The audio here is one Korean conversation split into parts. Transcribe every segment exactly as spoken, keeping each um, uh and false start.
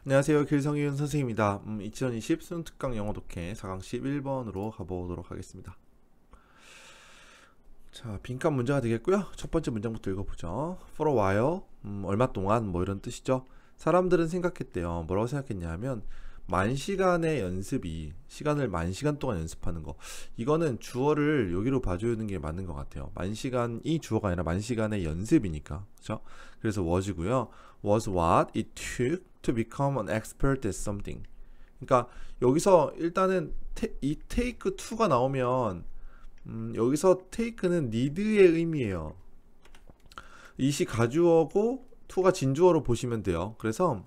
안녕하세요. 길성윤 선생님입니다. 음, 이천이십 수능특강 영어 독해 사 강 십일 번으로 가보도록 하겠습니다. 자, 빈칸 문제가 되겠고요. 첫 번째 문장부터 읽어보죠. For a while, 음, 얼마 동안 뭐 이런 뜻이죠. 사람들은 생각했대요. 뭐라고 생각했냐 하면 만 시간의 연습이 시간을 만 시간 동안 연습하는 거, 이거는 주어를 여기로 봐주는 게 맞는 것 같아요. 만 시간이 주어가 아니라 만 시간의 연습이니까, 그렇죠? 그래서 was고요. was what it took to become an expert at something. 그러니까 여기서 일단은 테, 이 take to가 나오면 음, 여기서 take는 need의 의미예요. it이 가주어고 to가 진주어로 보시면 돼요. 그래서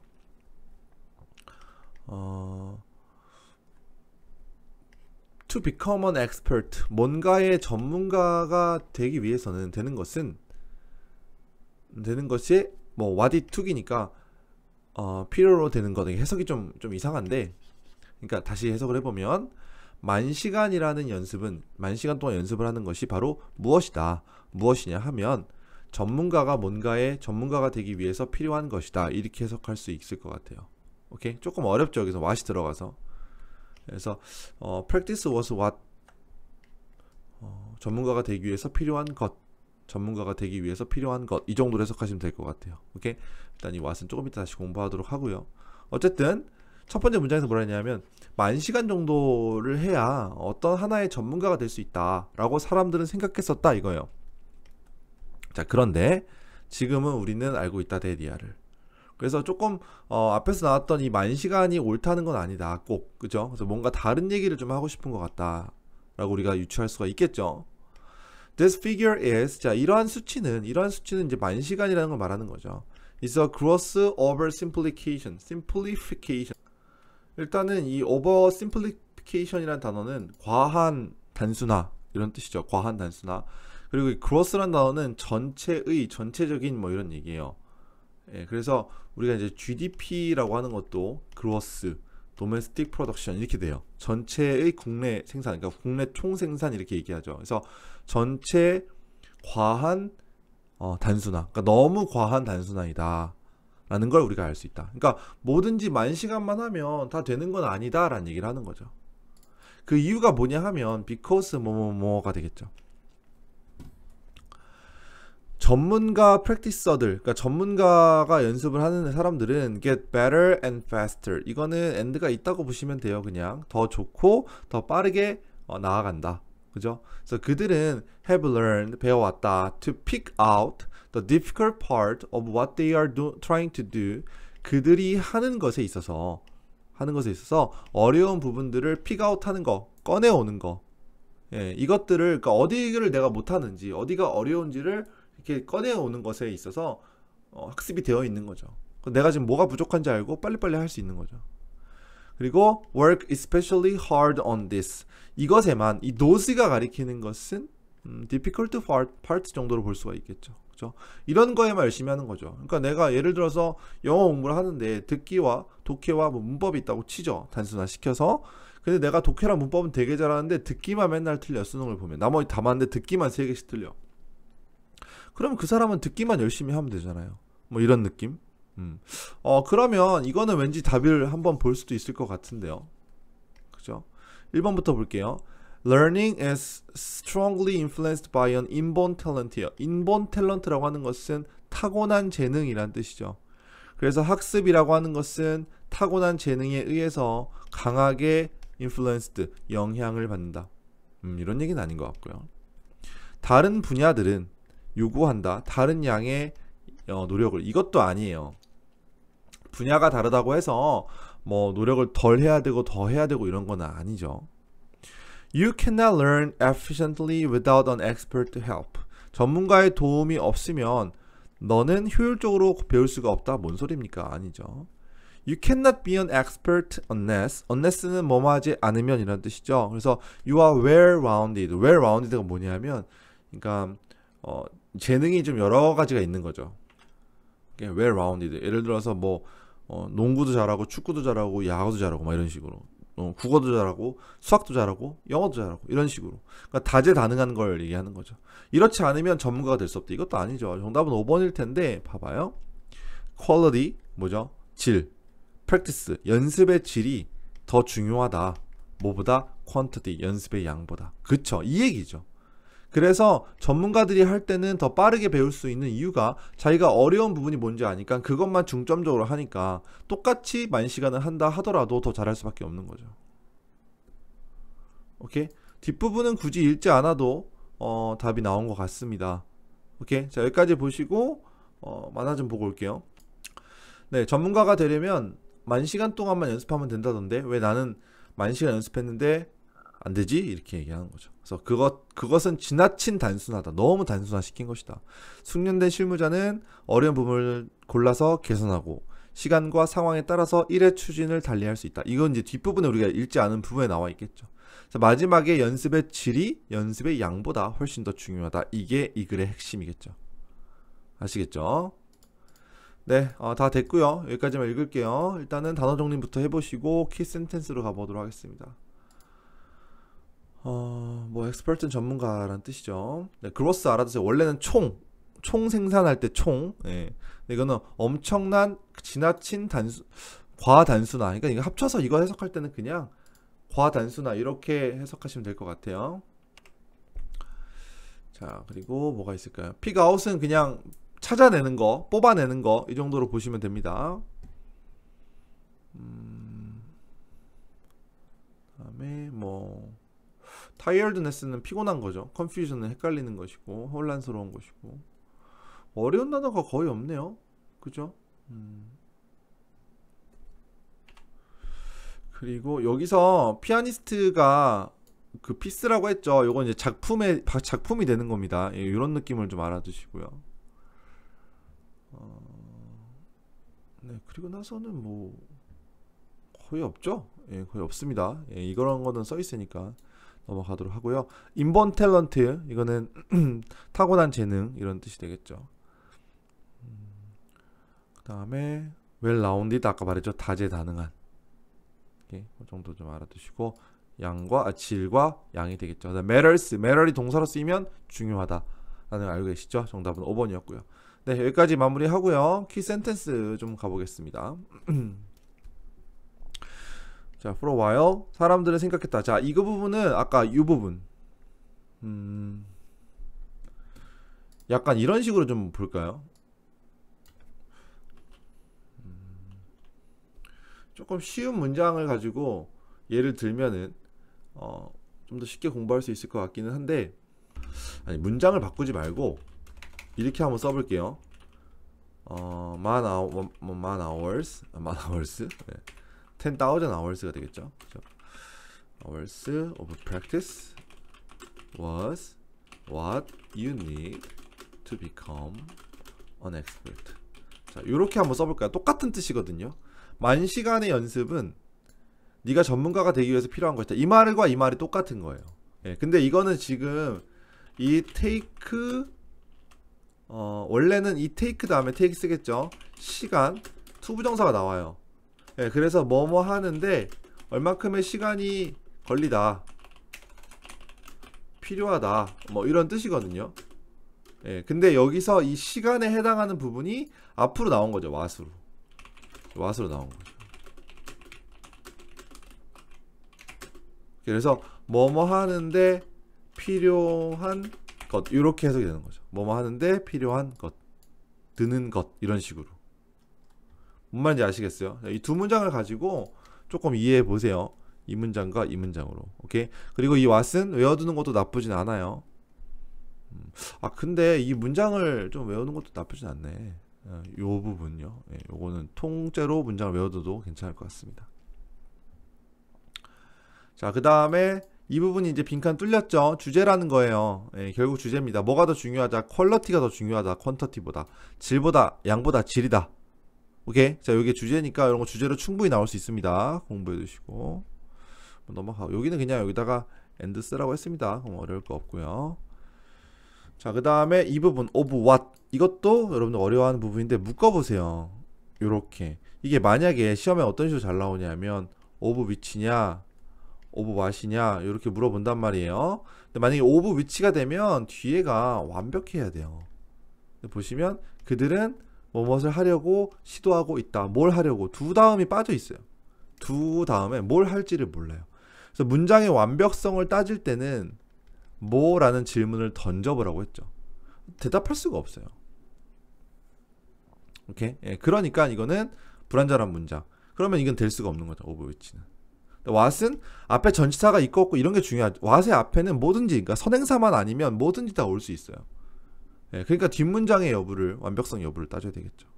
어, to become an expert, 뭔가의 전문가가 되기 위해서는 되는 것은 되는 것이 뭐 what it took이니까 어, 필요로 되는 거. 해석이 좀, 좀 이상한데, 그러니까 다시 해석을 해보면 만 시간이라는 연습은 만 시간 동안 연습을 하는 것이 바로 무엇이다. 무엇이냐 하면 전문가가 뭔가의 전문가가 되기 위해서 필요한 것이다. 이렇게 해석할 수 있을 것 같아요. 오케이? 조금 어렵죠. 여기서 what이 들어가서. 그래서 어, practice was what, 어, 전문가가 되기 위해서 필요한 것, 전문가가 되기 위해서 필요한 것, 이 정도로 해석하시면 될 것 같아요. 오케이? 일단 이 what은 조금 이따 다시 공부하도록 하고요. 어쨌든 첫 번째 문장에서 뭐라 했냐면 만 시간 정도를 해야 어떤 하나의 전문가가 될 수 있다 라고 사람들은 생각했었다 이거예요. 자, 그런데 지금은 우리는 알고 있다 데디아를. 그래서 조금 어, 앞에서 나왔던 이 만 시간이 옳다는 건 아니다 꼭, 그죠? 그래서 뭔가 다른 얘기를 좀 하고 싶은 것 같다 라고 우리가 유추할 수가 있겠죠. This figure is, 자, 이러한 수치는 이러한 수치는 이제 만 시간이라는 걸 말하는 거죠. It's a gross oversimplification. simplification. 일단은 이 oversimplification이라는 단어는 과한 단순화 이런 뜻이죠. 과한 단순화. 그리고 이 gross라는 단어는 전체의, 전체적인 뭐 이런 얘기예요. 예, 그래서 우리가 이제 지디피라고 하는 것도 gross, domestic production 이렇게 돼요. 전체의 국내 생산, 그러니까 국내 총생산 이렇게 얘기하죠. 그래서 전체 과한 어, 단순화, 그러니까 너무 과한 단순화이다 라는 걸 우리가 알 수 있다. 그러니까 뭐든지 만 시간만 하면 다 되는 건 아니다 라는 얘기를 하는 거죠. 그 이유가 뭐냐 하면 because 뭐뭐뭐가 되겠죠. 전문가 프랙티서들, 그러니까 전문가가 연습을 하는 사람들은 get better and faster. 이거는 and가 있다고 보시면 돼요. 그냥 더 좋고 더 빠르게 어, 나아간다. 그죠? 그래서 그들은 have learned, 배워왔다. to pick out the difficult part of what they are do, trying to do. 그들이 하는 것에 있어서 하는 것에 있어서 어려운 부분들을 pick out 하는 거, 꺼내오는 거. 예, 이것들을, 그러니까 어디를 내가 못하는지, 어디가 어려운지를 이렇게 꺼내오는 것에 있어서 어, 학습이 되어 있는 거죠. 내가 지금 뭐가 부족한지 알고 빨리빨리 할 수 있는 거죠. 그리고 work especially hard on this. 이것에만, 이 노스가 가리키는 것은 음, difficult part, part 정도로 볼 수가 있겠죠. 그죠? 이런 거에만 열심히 하는 거죠. 그러니까 내가 예를 들어서 영어 공부를 하는데 듣기와 독해와 뭐 문법이 있다고 치죠. 단순화 시켜서. 근데 내가 독해랑 문법은 되게 잘하는데 듣기만 맨날 틀려. 수능을 보면 나머지 다 맞는데 듣기만 세 개씩 틀려. 그러면 그 사람은 듣기만 열심히 하면 되잖아요. 뭐 이런 느낌. 음. 어 그러면 이거는 왠지 답을 한번 볼 수도 있을 것 같은데요. 그죠? 일 번부터 볼게요. Learning is strongly influenced by an inborn talent이에요. inborn talent라고 하는 것은 타고난 재능이란 뜻이죠. 그래서 학습이라고 하는 것은 타고난 재능에 의해서 강하게 influenced, 영향을 받는다. 음, 이런 얘기는 아닌 것 같고요. 다른 분야들은 요구한다. 다른 양의 어, 노력을. 이것도 아니에요. 분야가 다르다고 해서 뭐 노력을 덜 해야 되고 더 해야 되고 이런 건 아니죠. You cannot learn efficiently without an expert help. 전문가의 도움이 없으면 너는 효율적으로 배울 수가 없다. 뭔 소리입니까? 아니죠. You cannot be an expert unless, unless는 뭐뭐 하지 않으면 이런 뜻이죠. 그래서 you are well-rounded. well-rounded가 뭐냐면, 그러니까 어, 재능이 좀 여러 가지가 있는 거죠. well-rounded. 예를 들어서 뭐 어, 농구도 잘하고 축구도 잘하고 야구도 잘하고 막 이런 식으로. 어, 국어도 잘하고 수학도 잘하고 영어도 잘하고 이런 식으로. 그러니까 다재다능한 걸 얘기하는 거죠. 이렇지 않으면 전문가가 될 수 없다. 이것도 아니죠. 정답은 오 번일 텐데 봐봐요. quality 뭐죠? 질. practice, 연습의 질이 더 중요하다. 뭐보다? quantity, 연습의 양보다. 그쵸? 이 얘기죠. 그래서 전문가들이 할 때는 더 빠르게 배울 수 있는 이유가 자기가 어려운 부분이 뭔지 아니까 그것만 중점적으로 하니까 똑같이 만 시간을 한다 하더라도 더 잘할 수밖에 없는 거죠. 오케이? 뒷부분은 굳이 읽지 않아도 어, 답이 나온 것 같습니다. 오케이? 자, 여기까지 보시고 어, 만화 좀 보고 올게요. 네, 전문가가 되려면 만 시간 동안만 연습하면 된다던데 왜 나는 만 시간 연습했는데 안 되지? 이렇게 얘기하는 거죠. 그래서 그것, 그것은 지나친 단순하다. 너무 단순화시킨 것이다. 숙련된 실무자는 어려운 부분을 골라서 개선하고 시간과 상황에 따라서 일의 추진을 달리할 수 있다. 이건 이제 뒷부분에 우리가 읽지 않은 부분에 나와 있겠죠. 그래서 마지막에 연습의 질이 연습의 양보다 훨씬 더 중요하다. 이게 이 글의 핵심이겠죠. 아시겠죠? 네, 어, 다 됐고요. 여기까지만 읽을게요. 일단은 단어 정리부터 해보시고 키 센텐스로 가보도록 하겠습니다. 어, 뭐 엑스퍼트는 전문가라는 뜻이죠. 네, 그로스 알아두세요. 원래는 총, 총 생산할 때 총. 네, 이거는 엄청난 지나친 단수, 과단순화. 그러니까 이거 합쳐서 이거 해석할 때는 그냥 과단순화 이렇게 해석하시면 될 것 같아요. 자, 그리고 뭐가 있을까요? 픽아웃은 그냥 찾아내는 거, 뽑아내는 거 이 정도로 보시면 됩니다. 음, 다음에 뭐 tiredness는 피곤한 거죠. confusion은 헷갈리는 것이고 혼란스러운 것이고 어려운 단어가 거의 없네요. 그죠? 음. 그리고 여기서 피아니스트가 그 피스라고 했죠. 요건 이제 작품의 작품이 되는 겁니다. 예, 이런 느낌을 좀 알아두시고요. 어, 네, 그리고 나서는 뭐 거의 없죠. 예, 거의 없습니다. 예, 이런 거는 써 있으니까 넘어가도록 하고요. 인본 탤런트 이거는 타고난 재능 이런 뜻이 되겠죠. 음, 그 다음에 well rounded 아까 말했죠. 다재다능한. 예, 그 정도 좀 알아두시고 양과 아, 질과 양이 되겠죠. matters, matter이 동사로 쓰이면 중요하다 라는 걸 알고 계시죠? 정답은 오 번이었고요. 네, 여기까지 마무리하고요. 키 센텐스 좀 가보겠습니다. 자, for a while 사람들은 생각했다. 자, 이거 부분은 아까 이 부분 음, 약간 이런 식으로 좀 볼까요? 음, 조금 쉬운 문장을 가지고 예를 들면은 어, 좀 더 쉽게 공부할 수 있을 것 같기는 한데 아니 문장을 바꾸지 말고 이렇게 한번 써볼게요. 어, man, hour, man hours, man hours, 네. ten thousand hours가 되겠죠. 그렇죠? Hours of practice was what you need to become an expert. 자, 이렇게 한번 써볼까요? 똑같은 뜻이거든요. 만 시간의 연습은 네가 전문가가 되기 위해서 필요한 것이다. 이 말과 이 말이 똑같은 거예요. 예, 근데 이거는 지금 이 take 어, 원래는 이 take 다음에 take 쓰겠죠. 시간 투부정사가 나와요. 예, 그래서 뭐뭐 하는데 얼마큼의 시간이 걸리다, 필요하다, 뭐 이런 뜻이거든요. 예, 근데 여기서 이 시간에 해당하는 부분이 앞으로 나온 거죠. what으로 what으로 나온 거죠. 그래서 뭐뭐 하는데 필요한 것 이렇게 해석이 되는 거죠. 뭐뭐 하는데 필요한 것, 드는 것 이런 식으로. 뭔 말인지 아시겠어요? 이 두 문장을 가지고 조금 이해해 보세요. 이 문장과 이 문장으로. 오케이. 그리고 이 what은 외워두는 것도 나쁘진 않아요. 음, 아 근데 이 문장을 좀 외우는 것도 나쁘진 않네. 어, 요 부분요. 예, 요거는 통째로 문장을 외워둬도 괜찮을 것 같습니다. 자, 그 다음에 이 부분이 이제 빈칸 뚫렸죠. 주제라는 거예요. 예, 결국 주제입니다. 뭐가 더 중요하다? 퀄러티가 더 중요하다. 퀀터티보다. 질보다 양보다 질이다. 오케이. 자, 여기 주제니까 이런 거 주제로 충분히 나올 수 있습니다. 공부해 두시고 넘어가고, 여기는 그냥 여기다가 and 쓰라고 했습니다. 그럼 어려울 거 없고요. 자, 그 다음에 이 부분 of what, 이것도 여러분들 어려워하는 부분인데 묶어보세요. 요렇게. 이게 만약에 시험에 어떤 식으로 잘 나오냐면 of which냐 of what이냐 이렇게 물어본단 말이에요. 근데 만약에 of which가 되면 뒤에가 완벽해야 돼요. 보시면 그들은 무엇을 하려고 시도하고 있다. 뭘 하려고? 두 다음이 빠져 있어요. 두 다음에 뭘 할지를 몰라요. 그래서 문장의 완벽성을 따질 때는 뭐라는 질문을 던져보라고 했죠. 대답할 수가 없어요. 오케이? 예, 그러니까 이거는 불완전한 문장. 그러면 이건 될 수가 없는 거죠. 오버위치는. what은 앞에 전치사가 있고 없고 이런 게 중요하죠. what의 앞에는 뭐든지, 그러니까 선행사만 아니면 뭐든지 다 올 수 있어요. 예, 그러니까 뒷문장의 여부를, 완벽성 여부를 따져야 되겠죠.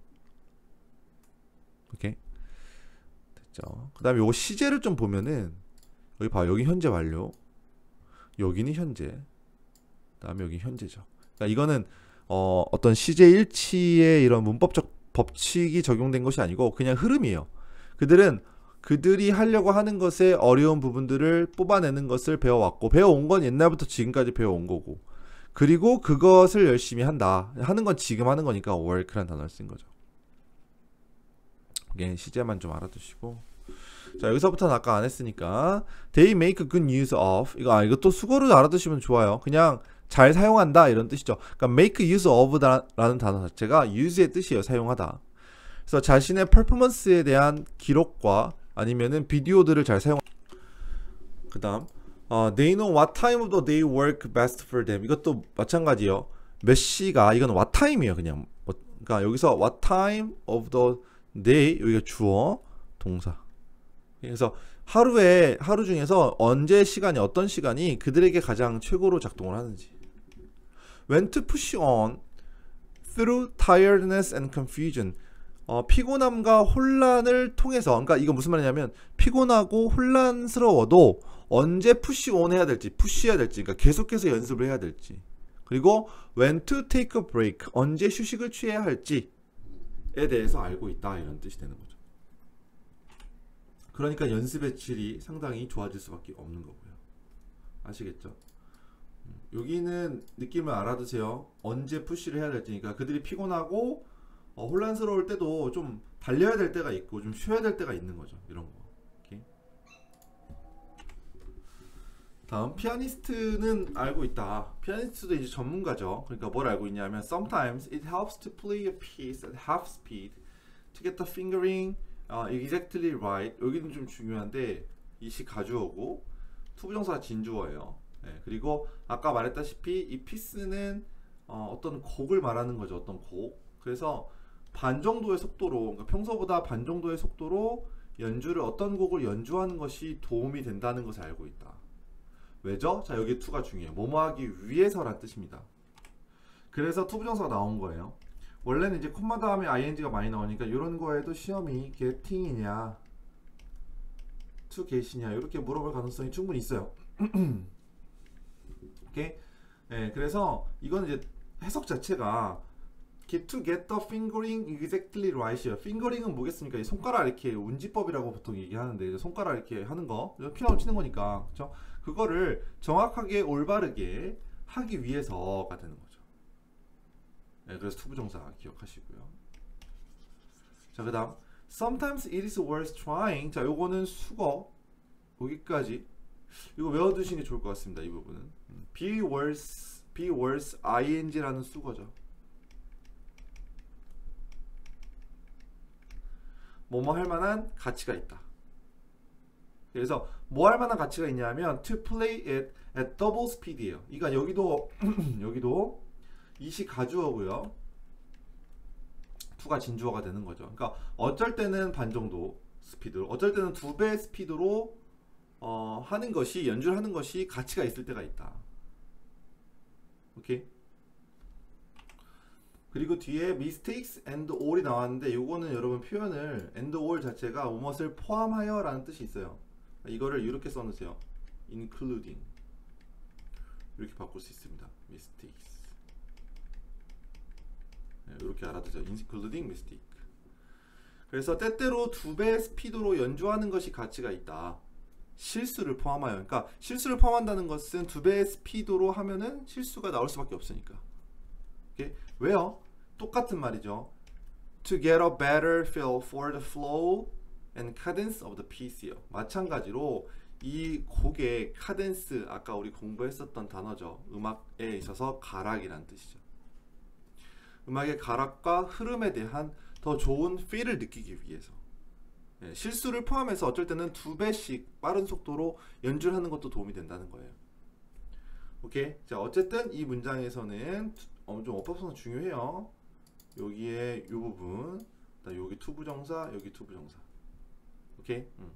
오케이? 됐죠. 그 다음에 요 시제를 좀 보면은 여기 봐, 여기 현재 완료, 여기는 현재, 그 다음에 여기 현재죠. 그러니까 이거는 어, 어떤 시제 일치의 이런 문법적 법칙이 적용된 것이 아니고 그냥 흐름이에요. 그들은 그들이 하려고 하는 것의 어려운 부분들을 뽑아내는 것을 배워왔고, 배워온 건 옛날부터 지금까지 배워온 거고, 그리고 그것을 열심히 한다. 하는 건 지금 하는 거니까 work라는 단어를 쓴 거죠. 이게 시제만 좀 알아두시고. 자, 여기서부터는 아까 안 했으니까 they make a good use of, 이거 아 이것도 수거로 알아두시면 좋아요. 그냥 잘 사용한다 이런 뜻이죠. 그러니까 make use of라는 단어 자체가 use의 뜻이에요. 사용하다. 그래서 자신의 퍼포먼스에 대한 기록과 아니면은 비디오들을 잘 사용. 그다음 어, they know what time of the day work best for them. 이것도 마찬가지요. 몇 시가, 이건 what time이에요. 그냥 그러니까 여기서 what time of the day, 여기가 주어 동사. 그래서 하루에 하루 중에서 언제 시간이, 어떤 시간이 그들에게 가장 최고로 작동을 하는지. when to push on through tiredness and confusion. 어, 피곤함과 혼란을 통해서, 그러니까 이거 무슨 말이냐면 피곤하고 혼란스러워도 언제 푸시 온 해야 될지, 푸시해야 될지, 그러니까 계속해서 연습을 해야 될지, 그리고 when to take a break, 언제 휴식을 취해야 할지에 대해서 알고 있다 이런 뜻이 되는 거죠. 그러니까 연습의 질이 상당히 좋아질 수밖에 없는 거고요. 아시겠죠? 여기는 느낌을 알아두세요. 언제 푸시를 해야 될지. 그러니까 그들이 피곤하고 어, 혼란스러울 때도 좀 달려야 될 때가 있고 좀 쉬어야 될 때가 있는 거죠. 이런 거. 오케이. 다음 피아니스트는 알고 있다. 피아니스트도 이제 전문가죠. 그러니까 뭘 알고 있냐면 sometimes it helps to play a piece at half speed to get the fingering uh, exactly right. 여기는 좀 중요한데 이시 가주어고 투부정사 진주어예요. 네, 그리고 아까 말했다시피 이 피스는 어, 어떤 곡을 말하는 거죠. 어떤 곡. 그래서 반 정도의 속도로, 그러니까 평소보다 반 정도의 속도로 연주를, 어떤 곡을 연주하는 것이 도움이 된다는 것을 알고 있다. 왜죠? 자, 여기 to가 중요해요. 뭐뭐 하기 위해서란 뜻입니다. 그래서 투부정사가 나온 거예요. 원래는 이제 콤마 다음에 ing가 많이 나오니까 이런 거에도 시험이 getting이냐 to get이냐 이렇게 물어볼 가능성이 충분히 있어요. 오케이? 네, 그래서 이건 이제 해석 자체가 get to get the fingering exactly right이에요. fingering은 뭐겠습니까? 이 손가락 이렇게 운지법이라고 보통 얘기하는데, 손가락 이렇게 하는 거, 피아노 치는 거니까, 그렇죠? 그거를 정확하게 올바르게 하기 위해서가 되는 거죠. 네, 그래서 투부정사 기억하시고요. 자, 그다음 sometimes it is worth trying. 자, 요거는 수거 여기까지 이거 외워두시는 게 좋을 것 같습니다. 이 부분은 be worth, be worth ing라는 수거죠. 뭐뭐 할 만한 가치가 있다. 그래서 뭐 할 만한 가치가 있냐면 to play it at double speed이에요. 그러니까 여기도 여기도 이시 가주어고요. to가 진주어가 되는 거죠. 그러니까 어쩔 때는 반 정도 스피드, 어쩔 때는 두 배 스피드로 어, 하는 것이, 연주를 하는 것이 가치가 있을 때가 있다. 오케이. 그리고 뒤에 mistakes and all이 나왔는데, 요거는 여러분 표현을 and all 자체가 무엇을 포함하여 라는 뜻이 있어요. 이거를 이렇게 써놓으세요. including 이렇게 바꿀 수 있습니다. mistakes 네, 이렇게 알아두죠. including mistake. 그래서 때때로 두 배 스피드로 연주하는 것이 가치가 있다. 실수를 포함하여. 그러니까 실수를 포함한다는 것은 두 배의 스피드로 하면은 실수가 나올 수밖에 없으니까. 오케이? 왜요? 똑같은 말이죠. To get a better feel for the flow and cadence of the piece요. 마찬가지로 이 곡의 카덴스, 아까 우리 공부했었던 단어죠. 음악에 있어서 가락이란 뜻이죠. 음악의 가락과 흐름에 대한 더 좋은 feel을 느끼기 위해서. 예, 실수를 포함해서 어쩔 때는 두 배씩 빠른 속도로 연주를 하는 것도 도움이 된다는 거예요. 오케이. 자, 어쨌든 이 문장에서는 어, 좀 어법성이 중요해요. 여기에 이 부분, 여기 투부정사, 여기 투부정사. 오케이. 음.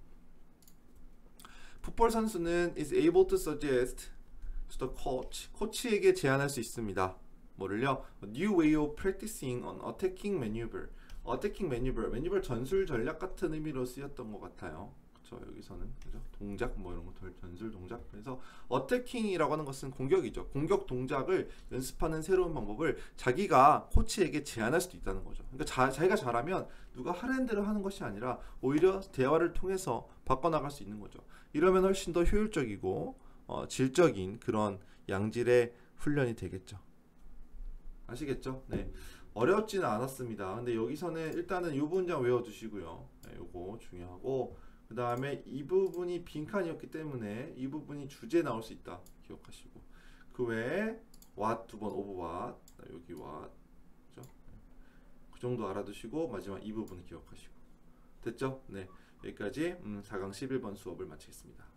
풋볼 선수는 is able to suggest to the coach. 코치에게 제안할 수 있습니다. 뭐를요? A new way of practicing on attacking maneuver. attacking maneuver, maneuver 전술 전략 같은 의미로 쓰였던 것 같아요. 그쵸? 여기서는 그죠? 동작 뭐 이런 거 전술 동작. 그래서 attacking이라고 하는 것은 공격이죠. 공격 동작을 연습하는 새로운 방법을 자기가 코치에게 제안할 수도 있다는 거죠. 그러니까 자, 자기가 잘하면 누가 하라는 대로 하는 것이 아니라 오히려 대화를 통해서 바꿔나갈 수 있는 거죠. 이러면 훨씬 더 효율적이고 어, 질적인 그런 양질의 훈련이 되겠죠. 아시겠죠? 네. 어렵지는 않았습니다. 근데 여기서는 일단은 이 문장 외워두시고요. 네, 요거 중요하고, 그 다음에 이 부분이 빈칸이었기 때문에 이 부분이 주제 나올 수 있다. 기억하시고. 그 외에 what 두 번 오버 what, 여기 what, 그죠? 그 정도 알아두시고 마지막 이 부분을 기억하시고. 됐죠? 네. 여기까지 음, 사 강 십일 번 수업을 마치겠습니다.